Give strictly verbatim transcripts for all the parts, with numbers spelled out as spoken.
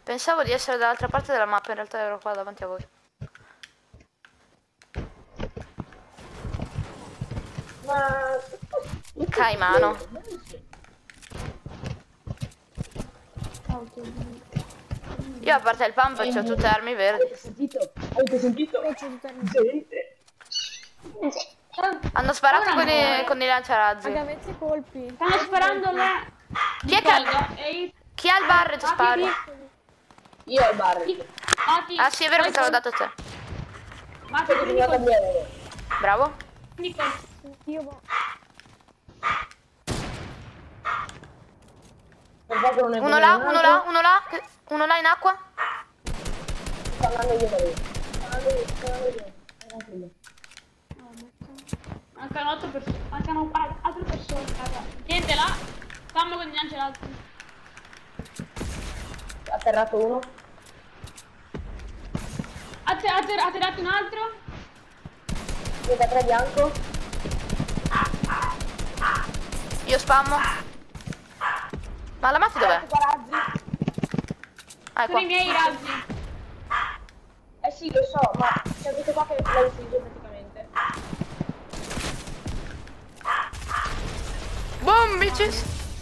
Pensavo di essere dall'altra parte della mappa, in realtà ero qua davanti a voi. Ma... Caimano. Io a parte il pump c'ho tutte armi verdi. Avete sentito? Avete sentito? Gente. Hanno sparato con i, no. con i lanciarazzi. Raga, metti colpi. Stanno sparando là. Chi è che- E io... Chi ha il barret spara? Io ho il barret. Mati, Ah sì, è vero che poi te l'ho con- dato a te. Mati, Sono prendi tornato a col... bere. Bravo. prendi col... Io vo- Per favore non è Uno là, uno là, uno là. Uno là in acqua. Sto andando io da lì. Sto andando io, sto andando io. Tranquillo. Mancano otto persone. Mancano al- altre persone, raga. Niente là. Fammi con gli lanciarazzi. Atterrato uno. Ha te- ha te- ha tirato un altro. Io da tre bianco. Io spammo. Ma la Matti dov'è? Razzi. Ah, è Sono qua. i miei razzi. Eh sì, lo so, ma c'è questo qua che l'ha ucciso praticamente. Boom, bitches.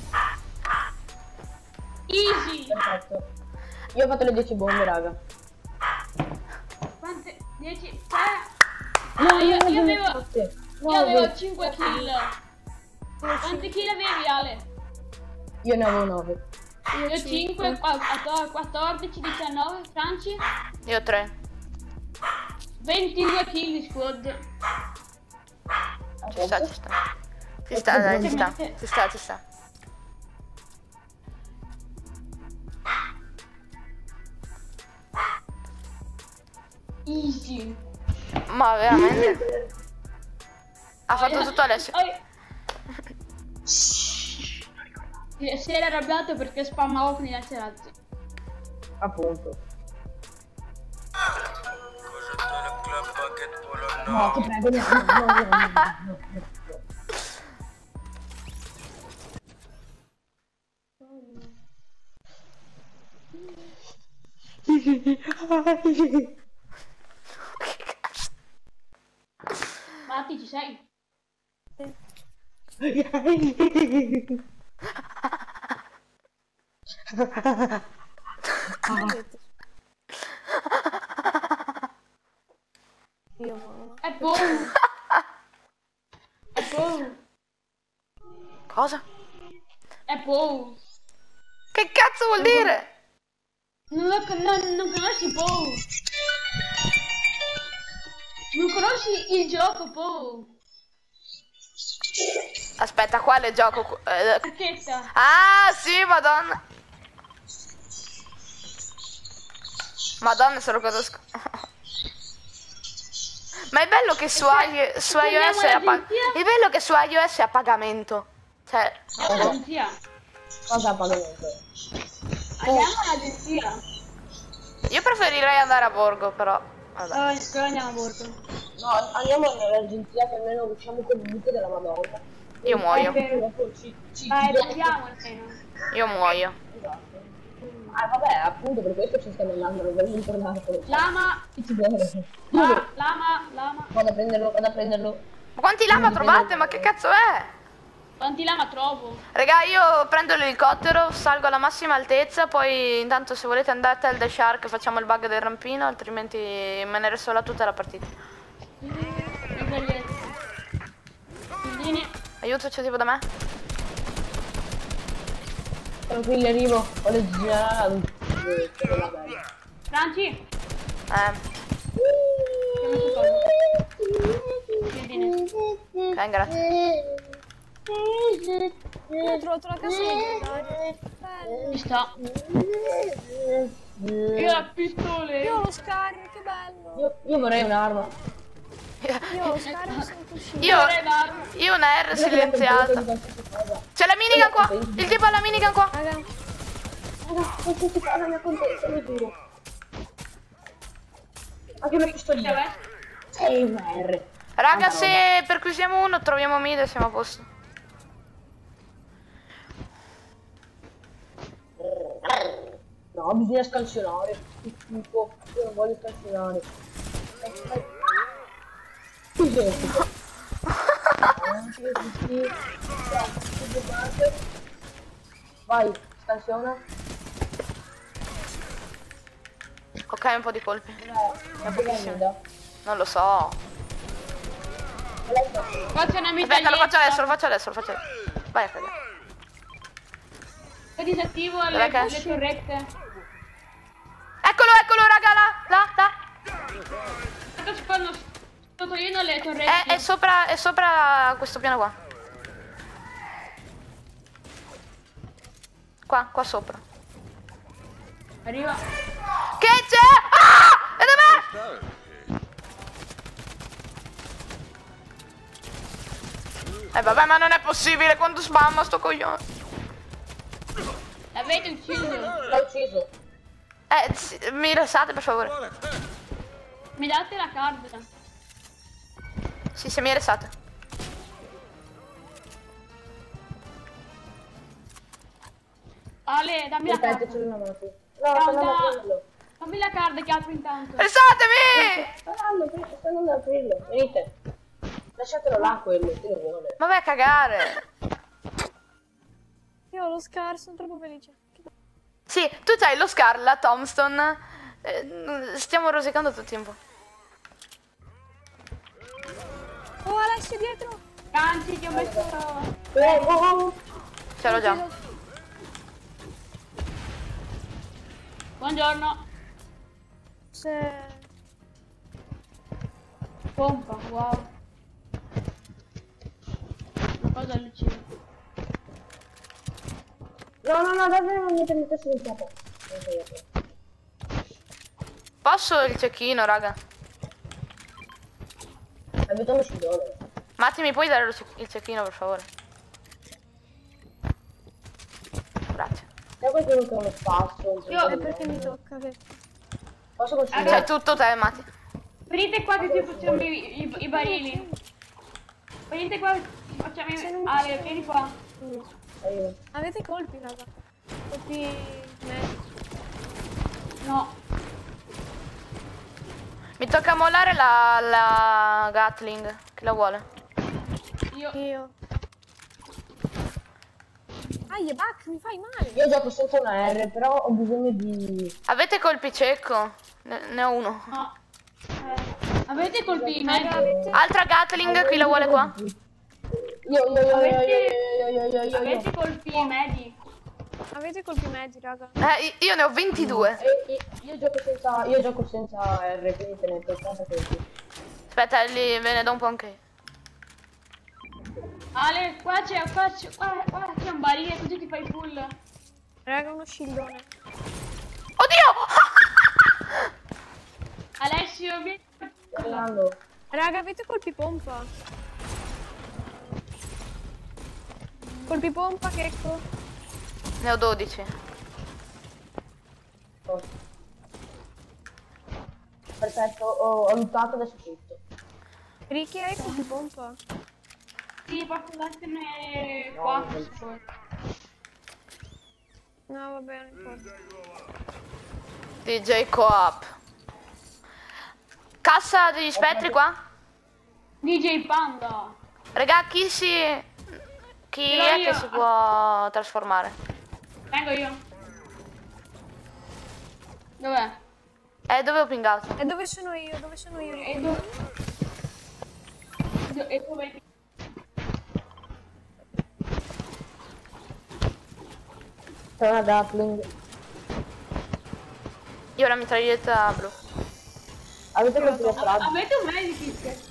Easy. Perfetto. Io ho fatto le dieci bombe, raga. Quante? dieci? tre? No, io, io avevo... Io avevo cinque kill. Quanti kill avevi, Ale? Io ne avevo nove. Io cinque, quattordici, diciannove, Franci? Io tre. ventidue kill di squad. Ci sta, ci sta. Ci sta, dai, ci sta. Ci sta, ci sta. Easy. Ma veramente. Ha fatto tutto Alessio. Oh. Si era arrabbiato perché spammavo con i lanciarazzi. Appunto. No, ti prego, no, no, no, no, no, no. Matti, ci sei? Io vo- È boh. È boh. Cosa? È boh. Che cazzo vuol dire? Non, lo con- non, non conosci Bow? Non conosci il gioco Bow? Aspetta, quale gioco? Eh, Archetta. Ah, sì, madonna. Madonna, se lo conosco. Ma è bello che su, i- su iOS è a pag- è bello che su iOS è a pagamento. Cioè, Andiamo all'agenzia. Cosa a pagamento? Andiamo all'agenzia. io preferirei andare a Borgo, però. Vabbè. Oh, però andiamo a bordo. No, andiamo nell'agenzia che almeno usciamo con il buco della Madonna. Io muoio. E dopo ci, ci, Dai, ci- andiamo almeno. Io muoio. Esatto. Ah, vabbè, appunto per questo ci stiamo andando, non abbiamo tornato. Lama. Chi ci vuole? La, lama, lama. Vado a prenderlo, vado a prenderlo. Ma quanti lama trovate? Ma che cazzo è? Quanti lama trovo? Raga, io prendo l'elicottero, salgo alla massima altezza, poi intanto se volete andate al The Shark facciamo il bug del rampino, altrimenti me ne resto là tutta la partita. Pillini. Aiuto, c'è tipo da me? Tranquilli, arrivo. Ho le già. Franci. Eh, Che mi cosa? Pillini. ok, grazie. Io ho trovato la casa di Dario. Bello. Ci sta. Io la pistole. Io ho lo scario, che bello. Io, io vorrei un'arma. Io ho lo scario senza uscire. Io, vorrei darmi. io una R silenziata. C'è la minigun qua! Il tipo ha la minigun qua! Raga, Qualsiasi cosa mi accontenta, lo giuro. Anche una pistolina. Vabbè. Sei una R. Raga, se perquisiamo uno troviamo mid e siamo a posto. No, No, bisogna scansionare. Che schifo. Io non voglio scansionare. Cos'è? Vai, scansiona. Ok, un po' di colpi. È pochissimo. Non lo so. Qua c'è una Aspetta, lo faccio mitraglietta. adesso, lo faccio adesso, lo faccio adesso. Vai a cagare. Io disattivo le, Dov'è che le esci? torrette. Eccolo, eccolo, raga, là, là, là. Sto, sto, sto togliendo le torrette. È, è sopra, è sopra questo piano qua. Qua, qua sopra. Arriva. Che c'è? Ah! E dov'è? Eh vabbè, ma non è possibile quando spamma sto coglione. L'avete ucciso. L'ho ucciso. Eh, sì, mi restate per favore. Mi date la carta. Sì, se mi restate. Ale, dammi la Aspetta, carta. c'è una mano qui. No, Ciao, sto andando a da- aprirlo. Dammi la carta che apro intanto. Resatemi! Sto andando, sto andando ad aprirlo. Venite. Lasciatelo là quello, che lo vuole. Ma vai a cagare. Io ho lo Scar, sono troppo felice. Sì, tu c'hai lo Scar, la Tombstone. Eh, stiamo rosicando tutto il tempo. Oh, Alessio dietro! Canci, ti ho messo. Eh, oh, oh. Ce l'ho già. Buongiorno. Se... Pompa, wow. Una cosa allucinante. No, no, no, davvero non mettermi il testo in capo. Posso il cecchino, raga? Avete uno scivolone. Matti, mi puoi dare lo cec- il cecchino, per favore? Grazie. Sai qualcuno che ha uno spasso? Io- È perché mi tocca, che... Posso C'hai consegnare? tutto te, Matti. Venite qua che ti facciamo i, i, i barili. Venite qua, facciamo i... Ale, vieni qua. Arrivo. Avete colpi, raga? Colpi... medici. No. Mi tocca mollare la, la Gatling. Chi la vuole? Io... Io. Aia, Buck, mi fai male! Io gioco senza una R, però ho bisogno di... Avete colpi cieco? Ne, ne ho uno. No. Eh, avete colpi in Raga, mezzo? avete... Altra Gatling, chi la vuole qua? Io, io, io, io, io, io, io, io, io, io. Avete colpi medi? Avete colpi medi, raga. Eh, io ne ho ventidue. Eh, io, io gioco senza, io gioco senza R, quindi tenete ottanta colpi. Aspetta, lì ve ne do un po' anche io. Ale, qua c'è, qua c'è, qua, qua c'è un barile così ti fai full. Raga, uno scildone. Oddio! Alessio, vieni. Sto andando. Raga, avete colpi pompa? Colpi pompa, Checco? Ne ho dodici. Oh. Perfetto, ho, ho lottato adesso tutto. Ricky, hai colpi pompa? Sì, posso dartene quattro se vuoi. No, va bene, non importa. D J Co-op. Cassa degli spettri qua? D J Panda. Raga, chi si... Chi Ce l'ho è io. che si può trasformare? Vengo io. Dov'è? Eh, dove ho pingato? E dove sono io? Dove sono io? E dove? E dove? C'è una Gatling. Io ho la mitraglietta blu. Avete colpi da A- strada? Avete un medikit?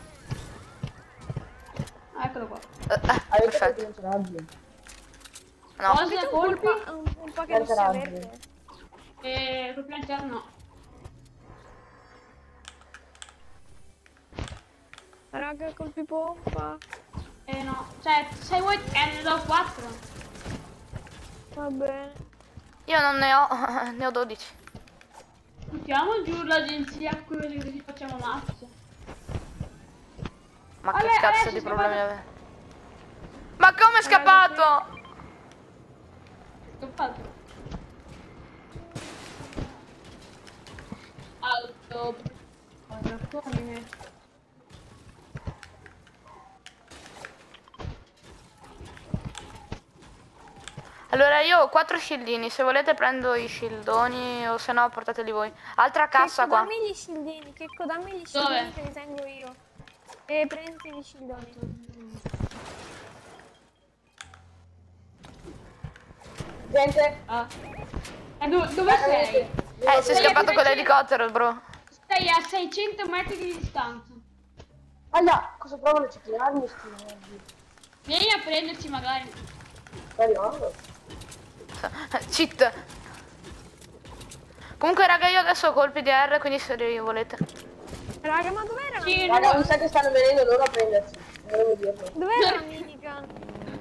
Ah, eccolo qua. Eh, eh, Avete perfetto. colpi da razzi? No. Cosa? Colpi? Un, un po' che non sia Razzi. verde. E colpi lanterna no. Raga, colpi pompa. Eh no. Cioè, se vuoi eh, ne do quattro. Va bene. Io non ne ho... ne ho dodici. Mettiamo giù l'agenzia così così facciamo mazze. Ma Ale, che cazzo adesso di si problemi va- avete? Ma come è scappato? Che ho fatto? sopra. Allora io ho quattro scildini, se volete prendo i scildoni o se no portateli voi. Altra cassa Checco, qua. dammi gli scildini, Checco, dammi gli Dove? scildini che li tengo io. E prendi gli scildoni. Gente, Ah. Eh, do- dove sei? Eh, sei scappato con l'elicottero, bro. Sei a seicento metri di distanza. aia, cosa provano a ciclinarmi sti merdi? Vieni a prenderci magari. Sta arrivando? Cheat. Comunque raga io adesso ho colpi di R, quindi se li volete. Raga, ma dov'era Sì, la Raga, no. mi sa che stanno venendo loro a prenderci. Volevo dirlo. Dov'era la minigun?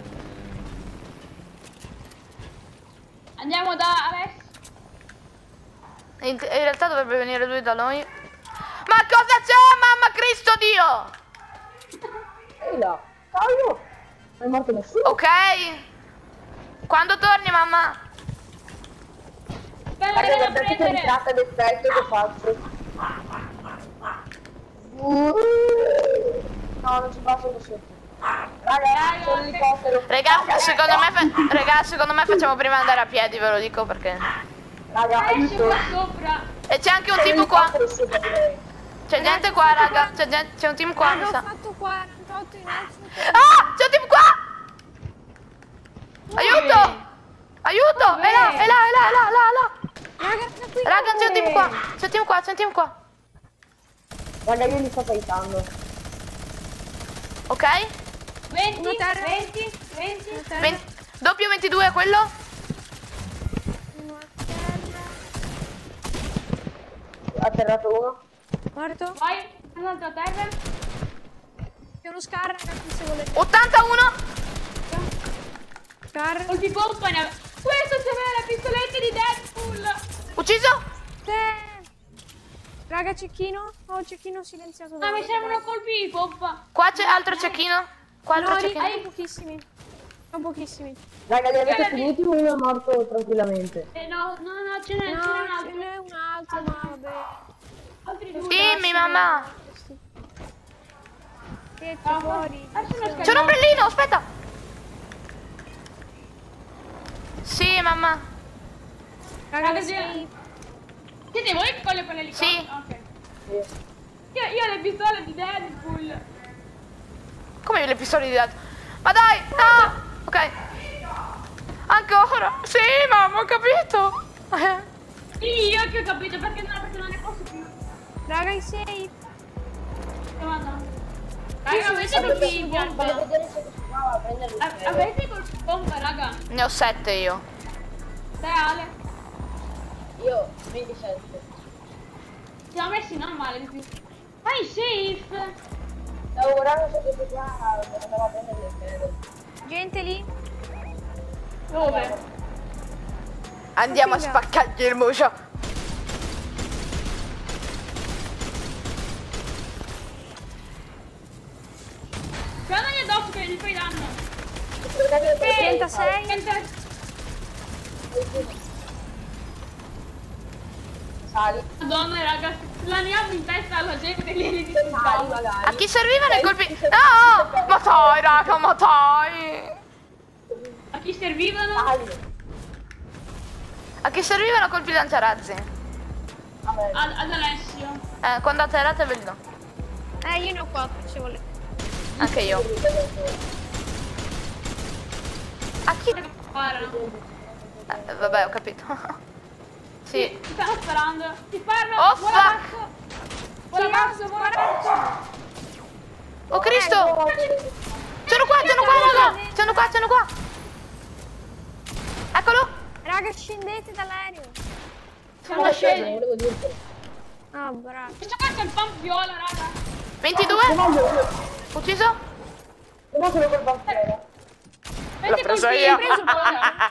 Andiamo da Alex. In, in realtà dovrebbe venire lui da noi. Ma cosa c'è, mamma Cristo Dio? Ehi là, cavolo! Non è morto nessuno. Ok. Quando torni mamma? Spero Raga, che a guardate che prendere. ritratta d'effetto che faccio. No, non ci passo nessuno. Raga, c'è un elicottero. Raga, secondo me, fa- raga, secondo me facciamo prima andare a piedi, ve lo dico perché. Raga, Esce aiuto. qua sopra. E c'è anche un C'è un tipo qua. elicottero sopra di me. C'è gente qua, raga. C'è, gente- c'è un team qua, mi Raga, ho sa. fatto quarantotto in mezzo. Ah! C'è un team qua! Aiuto! Aiuto! È là, è là, è là, è là, è là, è là. Raga, da qui. Raga, c'è un team qua. C'è un team qua, c'è un team qua. Raga, io li sto aiutando. Ok? venti, Una terra. venti, venti. Una terra, Ven- doppio ventidue è quello? una terra. Atterrato uno. Morto. Vai, un'altra terra. C'è uno scar, ragazzi, se volete. ottantuno! Scar. Colpi pompa ne ave- Questo c'aveva la pistoletta di Deadpool. Ucciso? Sì. Raga, cecchino. Ho cecchino silenziato. Ma mi davanti, servono dai. colpi di pompa. Qua c'è altro cecchino. Qua altro No, cecchino. hai pochissimi. Sono pochissimi. Raga, li avete Guarda, finiti o uno è morto tranquillamente? Eh no, no, no, ce n'è, No, ce n'è un ce altro. n'è un altro, ma vabbè. Altri due. Dimmi mamma. Che Ah, fuori. lascia uno C'è un scaglione. ombrellino, aspetta. Sì, mamma. Raga, Raga, sei... Siete voi con le quelle lì? Sì. Ok. Sì. Io, io ho le pistole di Deadpool. Come le pistole di dato? Ma dai, no! Ok. Ancora. Sì, mamma, ho capito. Sì, io che ho capito perché no, perché non ne posso più. Raga, i safe. Che vado? Raga, avete colpi di Voglio pompa? vedere se si prova a prendere il A- ferro. Avete colpi di pompa, raga? Ne ho sette io. Dai Ale. Io ventisette. Siamo messi non male di più. Vai safe. Stavo guardando se questo qua andava a prendere il ferro. Gente lì. Dove? Andiamo a Figa. spaccargli il muso. Guardagli addosso che gli fai danno. trentasei. Entra- Sali. Madonna raga, slaniamo in testa alla gente lì di Sali distanza. magari. A chi servivano i colpi? No! Ma dai, raga, ma dai! A chi servivano? Sali. A chi servivano colpi lanciarazzi? Vabbè. Ad, ad Alessio. Eh, quando atterrate ve li do. Eh, io ne ho quattro, se volete. Anche io. A chi? Che sparano. Eh, vabbè, ho capito. Sì. Ti stanno sparando. Ti sparano. Oh, Vola fuck. basso. Vola basso, vola basso. Oh Cristo! C'hanno qua, c'hanno qua, raga! C'hanno qua, c'hanno qua! Eccolo! Raga, scendete dall'aereo. Siamo da scendere. Volevo dirtelo. Ah, bravo. Questo qua c'è il pump viola, raga. ventidue? Ucciso? Come quello col banchiere? Avete preso colpi- io. preso bomba?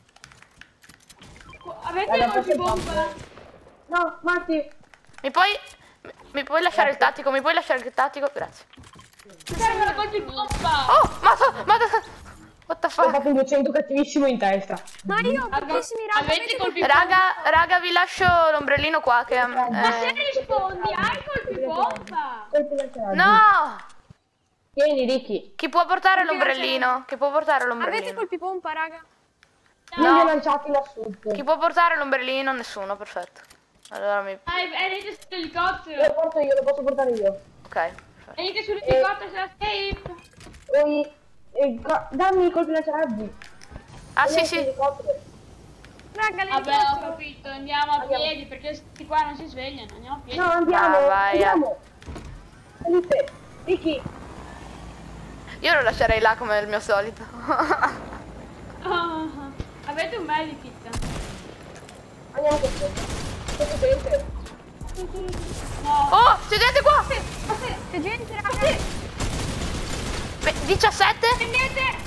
Avete L'ha colpi preso il bomba? No, Matti. Mi puoi... Mi puoi lasciare il tattico? Mi puoi lasciare il tattico? Grazie. Servono colpi bomba. Oh, ma... ma What the Ho fuck? fatto un duecento cattivissimo in testa. Ma io ho Raga, pochissimi raga. avete colpi Raga, raga, vi lascio l'ombrellino qua che... Ma se eh, rispondi, hai colpi pompa! Colpi lanciati. No! Tieni, Ricky. Chi può portare l'ombrellino? Chi può portare Avete l'ombrellino? colpi pompa, raga? Non li ho lanciati là sotto. Chi può portare l'ombrellino? Nessuno, perfetto. Allora mi... Hai, venite Lo sull'elicottero! porto io, lo posso portare io. Ok, perfetto. Venite sull'elicottero, c'è la safe! Poi... eh, co- dammi i colpi lanciati. Ah sì sì. Raga, le Vabbè, ho capito, andiamo a piedi perché questi qua non si svegliano, andiamo a piedi. No, andiamo, Ah, vai, andiamo. Felipe, Ricky. Io lo lascerei là come il mio solito. Ah, avete un medikit? Andiamo con te. C'è gente. No. Oh, c'è gente qua! C'è gente, raga. Beh, diciassette? Prendete!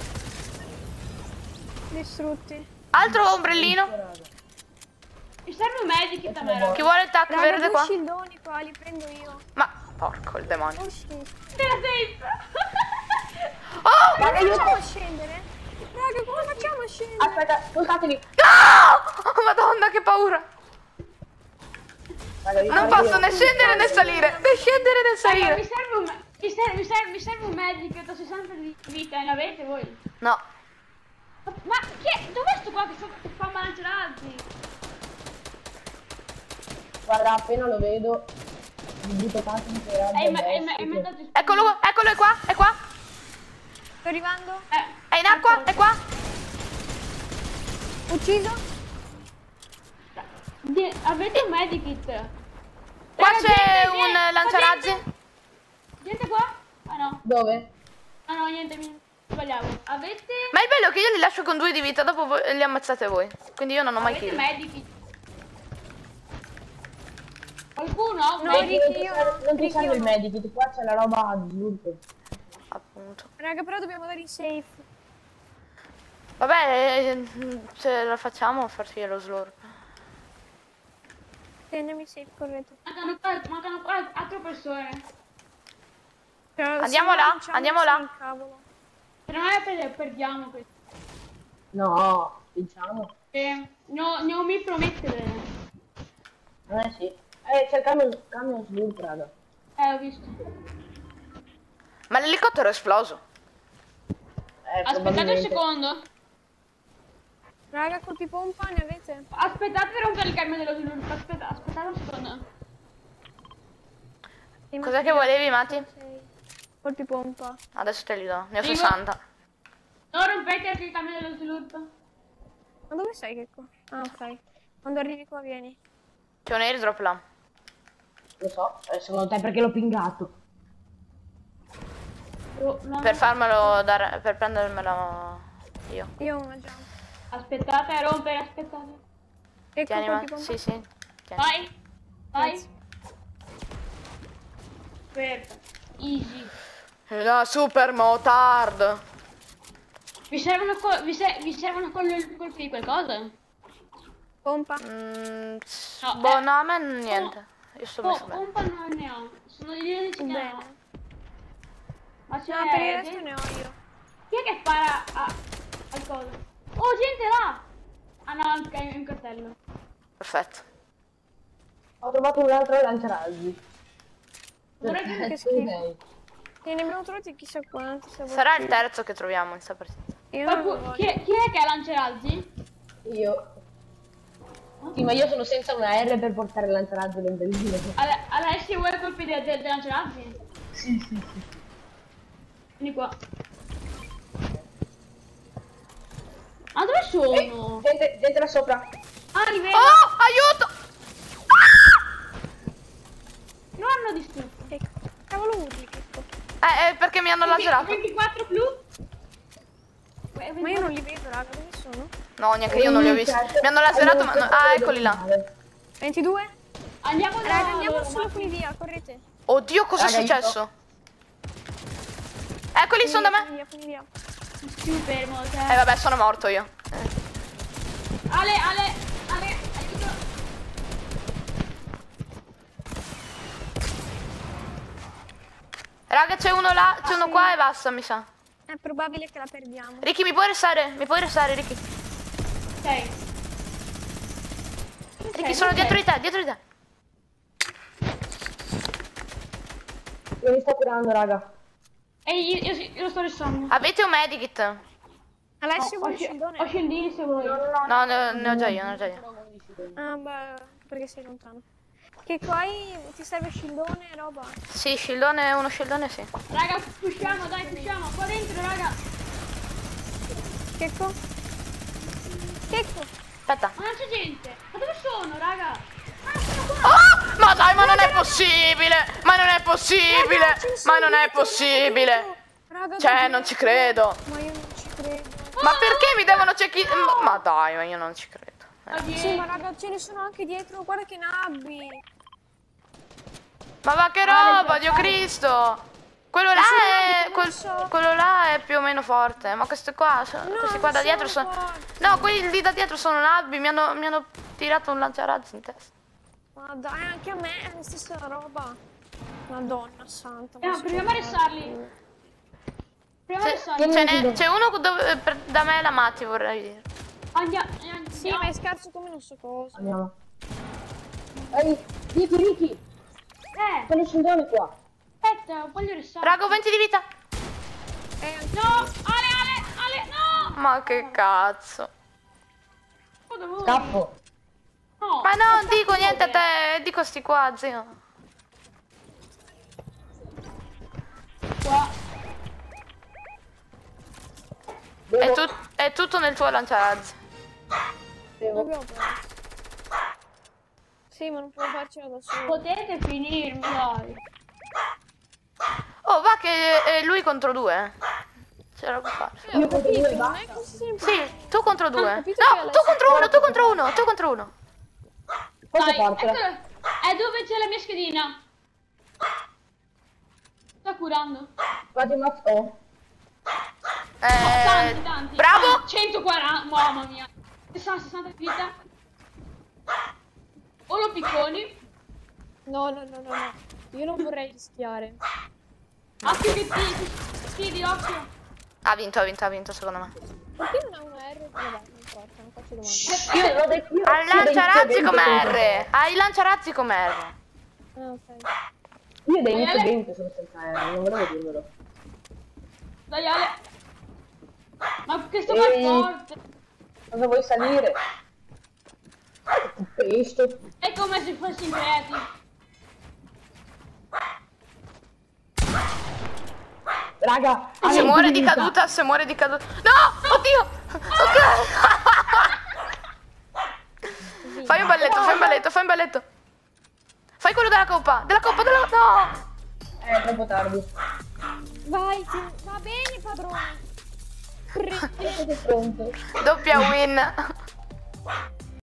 Distrutti. Altro ombrellino? Mi serve un medikit a me, raga. Chi vuole il tac Raga, verde due qua? scildoni qua, li prendo io. Ma, porco il demonio. Oh shit. C'è la safe! Oh! Raga, Come io facciamo a scendere? Raga, come facciamo a scendere? Aspetta, portateli. No! Madonna, che paura! Raga, io Non guardo posso io. né scendere né salire. Né scendere né Raga, mi salire. serve un, mi serve, mi serve, mi serve un medikit a sessanta di vita, ne avete voi? No. Ma che? Dov'è sto qua che fa, che fa lanciarazzi? Guarda, appena lo vedo, mi butto tanto in quei razzi È in, è in, addosso, è in che- mezzo a Eccolo, eccolo, è qua, è qua. Sto arrivando. Eh, È in acqua, è qua. Ucciso. di- avete un medikit? Qua Raga, c'è gente, un gente, lanciarazzi. Gente, gente qua? Ah no, Dove? ah no, niente, mi sbagliavo. Avete... Ma il bello è che io li lascio con due di vita, dopo voi, li ammazzate voi. Quindi io non ho mai Avete kill. medikit? Qualcuno ha un No, medikit? non ti io serve, no, non ti Ricky serve io il no. medikit, qua c'è la roba a sviluppo. Appunto. Raga, però dobbiamo dare i safe. Vabbè, eh, ce la facciamo a farci lo slurp. Prendiamo i safe, corretto. Mancano qua, mancano qua altre persone. Cioè, Andiamo se là, vinciamo, andiamo sì, là. cavolo. Se non è per, perdiamo questo. No, diciamo. Eh, no, non mi promettere. Non è sì. Eh, c'è il camion, camion sviluppo, raga. Eh, ho visto. Ma l'elicottero è esploso. Eh, Aspettate un probabilmente. secondo. Raga, colpi pompa ne avete? Aspettate per rompere il camion dello sviluppo. Aspetta, aspettate un secondo. Sì, ma Cos'è che sì, volevi, Mati? sei. Colpi pompa. Adesso te li do. Ne ho Prima- sessanta. Non rompete anche il camion dello sviluppo. Ma dove sei, Checco? Ah, ok. Quando arrivi qua vieni. C'è un airdrop là. Lo so, eh, secondo te perché l'ho pingato? Oh, no, Per no. farmelo dare. Per prendermelo io. Io ho una jump. Aspettate a rompere, aspettate. Ecco, Tieni, ma. colpi pompa. Sì, sì. Tieni. Vai. Vai. Grazie. Aspetta. Easy. La super motard. Vi servono, co- vi, se- vi servono col- colpi di qualcosa? Pompa. Mm, No, boh, eh. no, a me niente. Io sto Po- messo bene. pompa non ne ho. Sono gli unici che ne ho. Bene. Ma c'è... No, per il resto ne ho io. Chi è che spara a... al coso? Oh, gente là! Ah no, anche un cartello. Perfetto. Ho trovato un altro lanciarazzi. Vorrei Perché che tu schifo. sei? E ne abbiamo trovati chissà quanti. se vuoi. Sarà il terzo che troviamo in sta partita. Io non lo Qualcuno- voglio. chi, è, chi è che ha lanciarazzi? Io. Sì, ma io sono senza una R per portare il lanciarazzi del bellino. Ale- Alessi, vuoi colpi dei de- de lanciarazzi? Sì, sì, sì. Vieni qua. Ah, dove sono? Eh, gente, gente là sopra. Ah, li vedo. Oh, aiuto! Non hanno distrutto. Che cavolo urli, Checco? Eh, eh, perché mi hanno laserato. ventiquattro blu. Ma io non li vedo, raga, dove sono? No, neanche io non li ho visti. Mi hanno laserato, ma... no- Ah, eccoli là. ventidue? Andiamo da Raga, andiamo loro, solo ma- qui via, correte. Oddio, cosa è Raga, io successo? Eccoli, sono da me. Fugni via, fugni via. Più fermo, Eh, cioè. vabbè, sono morto io. Ale, Ale, Ale, aiuto. Raga, c'è uno là, c'è uno qua e basta, mi sa. Eh, È probabile che la perdiamo. Ricky, mi puoi restare? Mi puoi restare, Ricky? Ok. Ricky, sono dietro di te, dietro di te. Io mi sto curando, raga. E io, io, io lo sto restando. Avete un medikit? Alessio Ho, vuole ho, sci- scildone? ho scendini se vuoi. No, ne, ne ho già io, ne ho già io. Ah, beh, perché sei lontano. Che poi ti serve scildone e roba. Sì, scildone, uno scildone, sì. Raga, pushiamo, dai, pushiamo. Qua dentro, raga. Checco? Checco? Aspetta. Ma non c'è gente. Ma dove sono, raga? Ah, sono qua. Oh, ma dai, ma non è possibile! Ma non è possibile! Raga, ce ne sono Ma non è dietro, possibile! dietro. Raga, Cioè, dove- non ci credo. Ma io non ci credo. Ma perché mi devono cecchi... Ma dai, ma io non ci credo. Ah, Sì, dietro. ma raga, ce ne sono anche dietro. Guarda che nabbi. Ma va che roba, Dio Cristo! Quello là è... quel- quello là è più o meno forte. Ma questi qua, sono- No, questi qua da non dietro sono sono... forti. No, quelli lì da dietro sono nabbi, mi hanno, mi hanno tirato un lanciarazzi in testa. Ma dai, anche a me è la stessa roba. Madonna santa. ma Eh, si proviamo a può restarli. fare. Proviamo a Ce restare. ce n'è- c'è uno dove, per- da me la Matti, vorrei dire. Andiamo, andiamo. Sì, ma è scarso come non so cosa. Andiamo. Ehi, Ricky, Ricky. Eh, Sono scendone qua. aspetta, voglio restare. Raga, ho venti di vita. Eh, anche No, Ale, Ale, Ale, no. Ma che cazzo. Oh, da voi. Scappo. No. Ma non scappo dico niente a dove? te, dico sti qua, zio. Qua. È, Devo... tut- è tutto nel tuo lanciarazzi. devo... abbiamo perso. Sì, ma non può farcela da solo. Potete finirmi, dai. Oh, va che è lui contro due. C'era da fare. Eh, ho capito, non è così semplice. Sì, tu contro due. ho capito che No, Alessio- tu contro uno, tu contro uno, tu contro uno. Posso Dai, farcela? eccolo. È dove c'è la mia schedina. Sta curando. Vado in mazzo. Oh. Eh, Tanti, tanti. bravo. centoquaranta, mamma mia. sessanta, sessanta di vita. O lo picconi. No, no, no, no, no. Io non vorrei rischiare. Occhio che ti, ti di occhio. Ha vinto, ha vinto, ha vinto secondo me. Perché non ha una R? Vabbè, non importa, non faccio domande. Io l'ho detto io. Ha il io dei- lanciarazzi io dei come venti R. Ha il lanciarazzi come R. Ah, ok. Io da inizio Ale. venti sono senza aereo, non volevo dirvelo. Dai Ale. Ma questo qua è Ehi. forte. Cosa vuoi salire? Pesce. È come se fossi in creati. Raga, Se Ale, muore di vita. caduta, se muore di caduta. No! Oddio! Ok! Fai un balletto, fai un balletto, fai un balletto. Fai quello della coppa, della coppa, della... No! È troppo tardi. Vai, ti- va bene, padrone. Pre- Siete pronto? Doppia win.